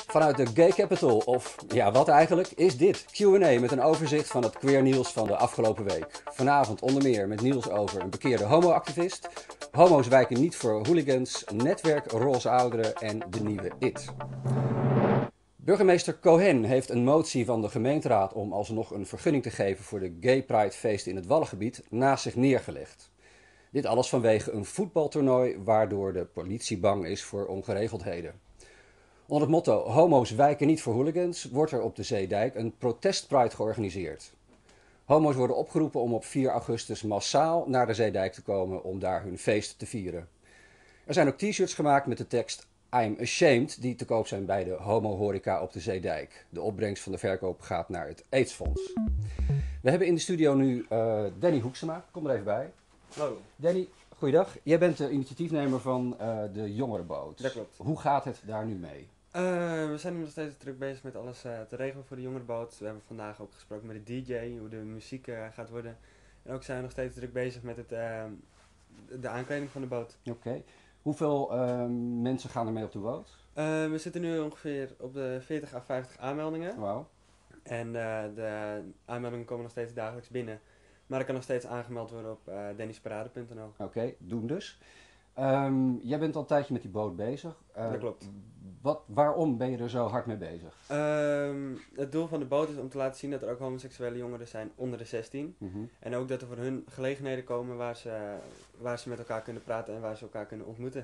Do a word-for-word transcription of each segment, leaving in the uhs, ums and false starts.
Vanuit de Gay Capital, of ja, wat eigenlijk, is dit Q en A met een overzicht van het queer nieuws van de afgelopen week. Vanavond onder meer met nieuws over een bekeerde homo-activist, homo's wijken niet voor hooligans, netwerk roze ouderen en de nieuwe It. Burgemeester Cohen heeft een motie van de gemeenteraad om alsnog een vergunning te geven voor de Gay Pride feesten in het Wallengebied naast zich neergelegd. Dit alles vanwege een voetbaltoernooi waardoor de politie bang is voor ongeregeldheden. Onder het motto homo's wijken niet voor hooligans wordt er op de Zeedijk een protestpride georganiseerd. Homo's worden opgeroepen om op vier augustus massaal naar de Zeedijk te komen om daar hun feest te vieren. Er zijn ook t-shirts gemaakt met de tekst I'm ashamed die te koop zijn bij de homo-horeca op de Zeedijk. De opbrengst van de verkoop gaat naar het AIDS-fonds. We hebben in de studio nu uh, Danny Hoeksema. Kom er even bij. Hallo. Danny, goeiedag. Jij bent de initiatiefnemer van uh, de Jongerenboot. Dat klopt. Hoe gaat het daar nu mee? Uh, we zijn nu nog steeds druk bezig met alles uh, te regelen voor de Jongerenboot. We hebben vandaag ook gesproken met de D J, hoe de muziek uh, gaat worden. En ook zijn we nog steeds druk bezig met het, uh, de aankleding van de boot. Oké. Okay. Hoeveel uh, mensen gaan er mee op de boot? Uh, we zitten nu ongeveer op de veertig à vijftig aanmeldingen. Wauw. En uh, de aanmeldingen komen nog steeds dagelijks binnen. Maar er kan nog steeds aangemeld worden op uh, dennysparade punt n l. Oké, okay, doen dus. Um, jij bent al een tijdje met die boot bezig. Uh, dat klopt. Wat, waarom ben je er zo hard mee bezig? Um, het doel van de boot is om te laten zien dat er ook homoseksuele jongeren zijn onder de zestien. Mm-hmm. En ook dat er voor hun gelegenheden komen waar ze, waar ze met elkaar kunnen praten en waar ze elkaar kunnen ontmoeten.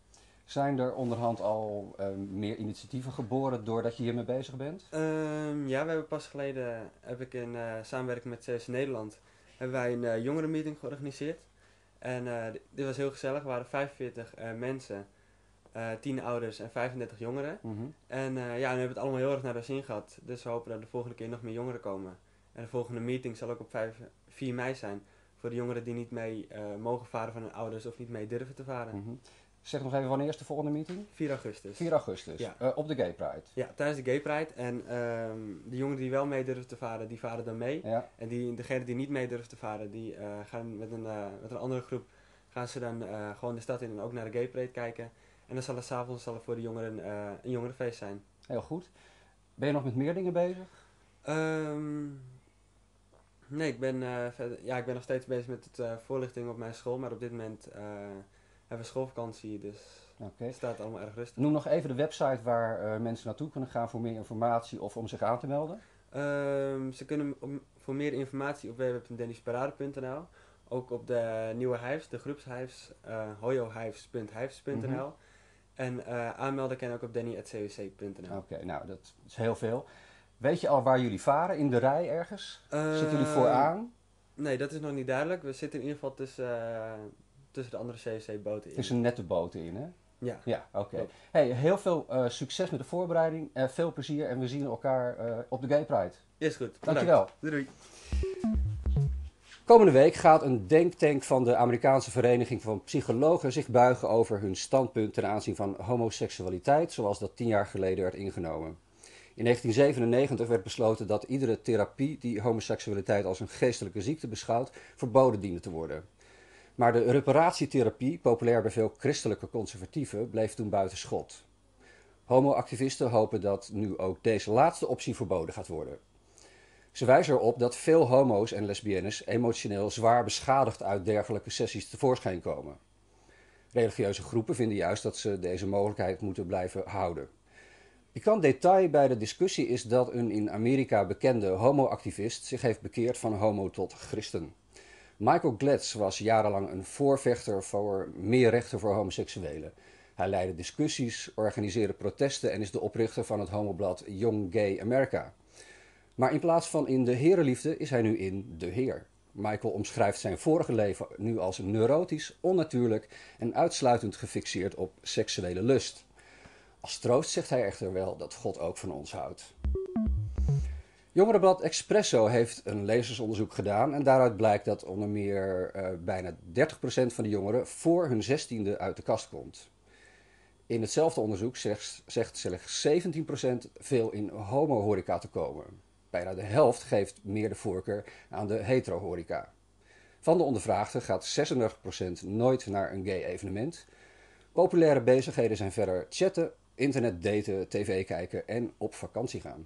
Zijn er onderhand al um, meer initiatieven geboren doordat je hiermee bezig bent? Um, ja, we hebben pas geleden, heb ik in uh, samenwerking met C S Nederland, hebben wij een uh, jongerenmeeting georganiseerd. En uh, dit was heel gezellig. Er waren vijfenveertig uh, mensen, uh, tien ouders en vijfendertig jongeren. Mm-hmm. En uh, ja, we hebben het allemaal heel erg naar de zin gehad. Dus we hopen dat de volgende keer nog meer jongeren komen. En de volgende meeting zal ook op vijf, vier mei zijn. Voor de jongeren die niet mee uh, mogen varen van hun ouders of niet mee durven te varen. Mm-hmm. Zeg nog even, wanneer is de volgende meeting? vier augustus. vier augustus, ja. uh, op de Gay Pride. Ja, tijdens de Gay Pride. En um, de jongeren die wel mee durven te varen, die varen dan mee. Ja. En die, degenen die niet mee durven te varen, die uh, gaan met een, uh, met een andere groep gaan ze dan uh, gewoon de stad in en ook naar de Gay Parade kijken. En dan zal het 's avonds zal het voor de jongeren uh, een jongerenfeest zijn. Heel goed. Ben je nog met meer dingen bezig? Um, nee, ik ben, uh, verder, ja, ik ben nog steeds bezig met het uh, voorlichting op mijn school. Maar op dit moment uh, hebben we schoolvakantie, dus okay. het staat allemaal erg rustig. Noem nog even de website waar uh, mensen naartoe kunnen gaan voor meer informatie of om zich aan te melden. Um, ze kunnen om, voor meer informatie op w w w punt dennysparade punt n l. Ook op de nieuwe hives, de groepshives, uh, hoyohives punt hives punt n l. Mm-hmm. En uh, aanmelden kan ook op danny at c w c punt n l. Oké, okay, nou dat is heel veel. Weet je al waar jullie varen? In de rij ergens? Uh, Zitten jullie vooraan? Nee, dat is nog niet duidelijk. We zitten in ieder geval tussen, uh, tussen de andere C W C-boten in. Tussen nette boten in, hè? Ja. Ja, oké. Okay. Hey, heel veel uh, succes met de voorbereiding. Uh, veel plezier en we zien elkaar uh, op de Gay Pride. Is goed. Dankjewel. Doei, doei. Komende week gaat een denktank van de Amerikaanse Vereniging van Psychologen zich buigen over hun standpunt ten aanzien van homoseksualiteit, zoals dat tien jaar geleden werd ingenomen. In negentien zevenennegentig werd besloten dat iedere therapie die homoseksualiteit als een geestelijke ziekte beschouwt, verboden diende te worden. Maar de reparatietherapie, populair bij veel christelijke conservatieven, bleef toen buiten schot. Homoactivisten hopen dat nu ook deze laatste optie verboden gaat worden. Ze wijzen erop dat veel homo's en lesbiennes emotioneel zwaar beschadigd uit dergelijke sessies tevoorschijn komen. Religieuze groepen vinden juist dat ze deze mogelijkheid moeten blijven houden. Pikant detail bij de discussie is dat een in Amerika bekende homoactivist zich heeft bekeerd van homo tot christen. Michael Glatz was jarenlang een voorvechter voor meer rechten voor homoseksuelen. Hij leidde discussies, organiseerde protesten en is de oprichter van het homoblad Young Gay America. Maar in plaats van in de herenliefde is hij nu in de Heer. Michael omschrijft zijn vorige leven nu als neurotisch, onnatuurlijk en uitsluitend gefixeerd op seksuele lust. Als troost zegt hij echter wel dat God ook van ons houdt. Jongerenblad Expresso heeft een lezersonderzoek gedaan en daaruit blijkt dat onder meer uh, bijna dertig procent van de jongeren voor hun zestiende uit de kast komt. In hetzelfde onderzoek zegt, zegt slechts zeventien procent veel in homo-horeca te komen. Bijna de helft geeft meer de voorkeur aan de hetero-horeca. Van de ondervraagden gaat zesendertig procent nooit naar een gay evenement. Populaire bezigheden zijn verder chatten, internet daten, tv kijken en op vakantie gaan.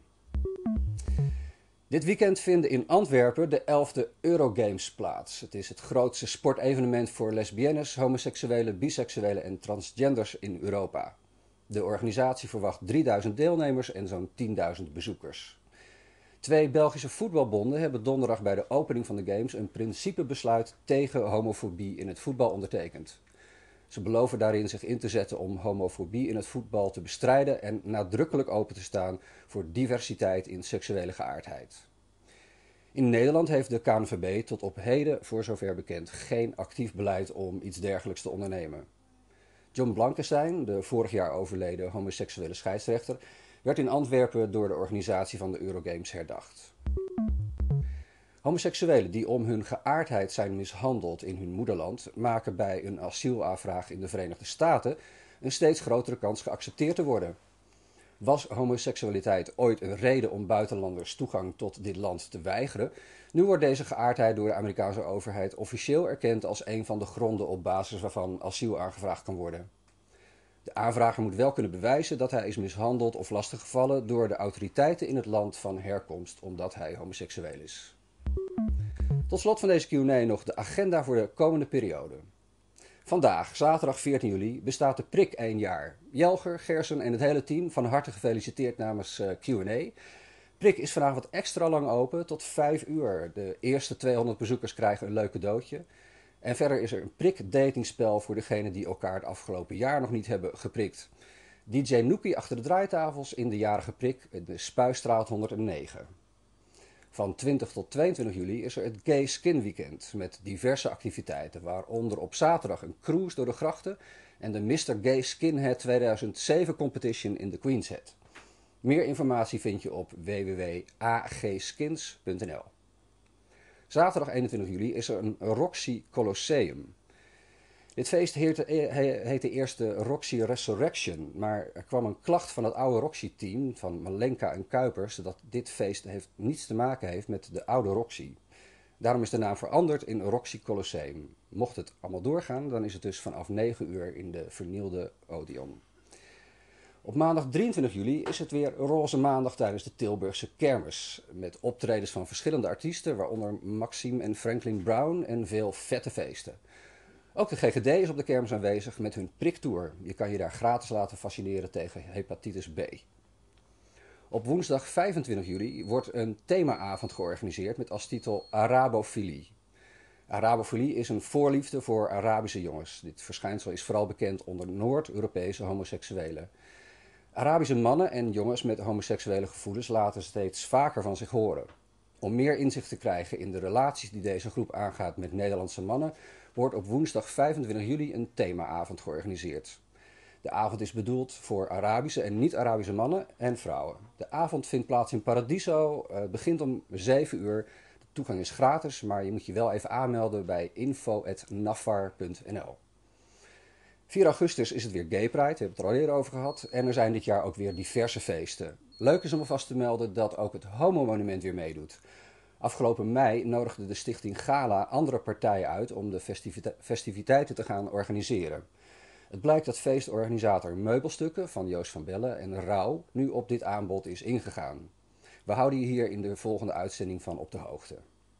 Dit weekend vinden in Antwerpen de elfde Eurogames plaats. Het is het grootste sportevenement voor lesbiennes, homoseksuelen, biseksuelen en transgenders in Europa. De organisatie verwacht drieduizend deelnemers en zo'n tienduizend bezoekers. Twee Belgische voetbalbonden hebben donderdag bij de opening van de Games een principebesluit tegen homofobie in het voetbal ondertekend. Ze beloven daarin zich in te zetten om homofobie in het voetbal te bestrijden en nadrukkelijk open te staan voor diversiteit in seksuele geaardheid. In Nederland heeft de K N V B tot op heden, voor zover bekend, geen actief beleid om iets dergelijks te ondernemen. John Blankenstein, de vorig jaar overleden homoseksuele scheidsrechter, werd in Antwerpen door de organisatie van de Eurogames herdacht. Homoseksuelen die om hun geaardheid zijn mishandeld in hun moederland, maken bij een asielaanvraag in de Verenigde Staten een steeds grotere kans geaccepteerd te worden. Was homoseksualiteit ooit een reden om buitenlanders toegang tot dit land te weigeren? Nu wordt deze geaardheid door de Amerikaanse overheid officieel erkend als een van de gronden op basis waarvan asiel aangevraagd kan worden. De aanvrager moet wel kunnen bewijzen dat hij is mishandeld of lastiggevallen door de autoriteiten in het land van herkomst omdat hij homoseksueel is. Tot slot van deze Q en A nog de agenda voor de komende periode. Vandaag, zaterdag veertien juli, bestaat de prik één jaar. Jelger, Gerson en het hele team van harte gefeliciteerd namens uh, Q en A. Prik is vandaag wat extra lang open, tot vijf uur. De eerste tweehonderd bezoekers krijgen een leuk cadeautje. En verder is er een prik-datingspel voor degenen die elkaar het afgelopen jaar nog niet hebben geprikt. D J Nookie achter de draaitafels in de jarige prik in de Spuistraat honderdnegen. Van twintig tot tweeëntwintig juli is er het Gay Skin Weekend met diverse activiteiten, waaronder op zaterdag een cruise door de grachten en de mister Gay Skinhead tweeduizend zeven competition in de Queen's Head. Meer informatie vind je op w w w punt a g skins punt n l. Zaterdag eenentwintig juli is er een Roxy Colosseum. Dit feest heette eerst de Roxy Resurrection, maar er kwam een klacht van het oude Roxy-team van Malenka en Kuipers dat dit feest heeft, niets te maken heeft met de oude Roxy. Daarom is de naam veranderd in Roxy Colosseum. Mocht het allemaal doorgaan, dan is het dus vanaf negen uur in de vernielde Odeon. Op maandag drieëntwintig juli is het weer Roze Maandag tijdens de Tilburgse kermis. Met optredens van verschillende artiesten, waaronder Maxime en Franklin Brown en veel vette feesten. Ook de G G D is op de kermis aanwezig met hun priktour. Je kan je daar gratis laten vaccineren tegen hepatitis B. Op woensdag vijfentwintig juli wordt een themaavond georganiseerd met als titel Arabofilie. Arabofilie is een voorliefde voor Arabische jongens. Dit verschijnsel is vooral bekend onder Noord-Europese homoseksuelen. Arabische mannen en jongens met homoseksuele gevoelens laten steeds vaker van zich horen. Om meer inzicht te krijgen in de relaties die deze groep aangaat met Nederlandse mannen, wordt op woensdag vijfentwintig juli een themaavond georganiseerd. De avond is bedoeld voor Arabische en niet-Arabische mannen en vrouwen. De avond vindt plaats in Paradiso, uh, begint om zeven uur. De toegang is gratis, maar je moet je wel even aanmelden bij info punt nafar punt n l. vier augustus is het weer Gay Pride, we hebben het er al eerder over gehad. En er zijn dit jaar ook weer diverse feesten. Leuk is om alvast te melden dat ook het Homo Monument weer meedoet. Afgelopen mei nodigde de stichting Gala andere partijen uit om de festivite- festiviteiten te gaan organiseren. Het blijkt dat feestorganisator Meubelstukken van Joost van Bellen en Rauw nu op dit aanbod is ingegaan. We houden je hier in de volgende uitzending van op de hoogte.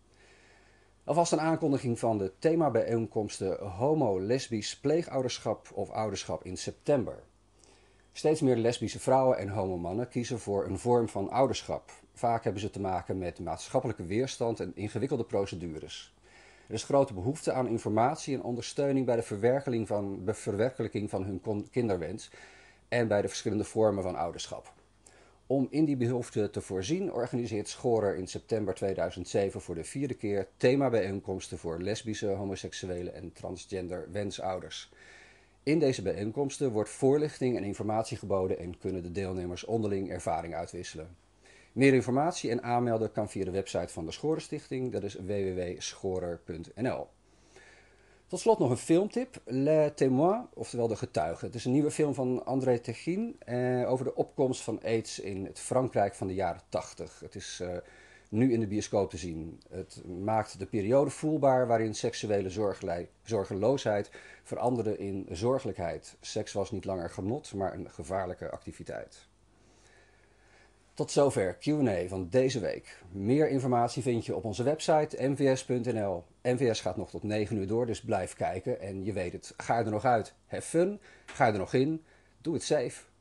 Alvast een aankondiging van de themabijeenkomsten homo, lesbisch, pleegouderschap of ouderschap in september. Steeds meer lesbische vrouwen en homomannen kiezen voor een vorm van ouderschap. Vaak hebben ze te maken met maatschappelijke weerstand en ingewikkelde procedures. Er is grote behoefte aan informatie en ondersteuning bij de verwerkelijking van, de verwerkelijking van hun kinderwens en bij de verschillende vormen van ouderschap. Om in die behoefte te voorzien organiseert Schorer in september tweeduizend zeven voor de vierde keer themabijeenkomsten voor lesbische, homoseksuele en transgender wensouders. In deze bijeenkomsten wordt voorlichting en informatie geboden en kunnen de deelnemers onderling ervaring uitwisselen. Meer informatie en aanmelden kan via de website van de Schorer Stichting, dat is w w w punt schorer punt n l. Tot slot nog een filmtip, Les Témoins, oftewel De Getuigen. Het is een nieuwe film van André Tegin eh, over de opkomst van AIDS in het Frankrijk van de jaren tachtig. Het is uh, nu in de bioscoop te zien. Het maakt de periode voelbaar waarin seksuele zorgelij- zorgeloosheid veranderde in zorgelijkheid. Seks was niet langer genot, maar een gevaarlijke activiteit. Tot zover Q en A van deze week. Meer informatie vind je op onze website m v s punt n l. M V S gaat nog tot negen uur door, dus blijf kijken. En je weet het, ga er nog uit. Have fun, ga er nog in, doe het safe.